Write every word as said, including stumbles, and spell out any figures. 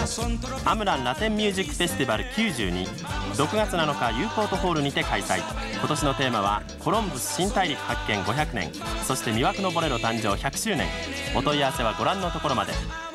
アムランラテンミュージックフェスティバルきゅうじゅうに、ろくがつなのか ユーポートホールにて開催。今年のテーマはコロンブス新大陸発見ごひゃくねん、そして魅惑のボレロ誕生ひゃくしゅうねん。お問い合わせはご覧のところまで。